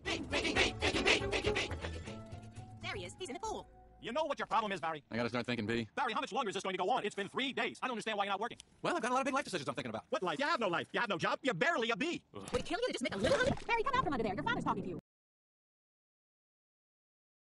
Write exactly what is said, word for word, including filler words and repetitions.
There he is. He's in the pool. You know what your problem is, Barry? I gotta start thinking, B. Barry, how much longer is this going to go on? It's been three days. I don't understand why you're not working. Well, I've got a lot of big life decisions I'm thinking about. What life? You have no life. You have no job. You're barely a bee. Would it kill you to just make a little honey? Barry, come out from under there. Your father's talking to you.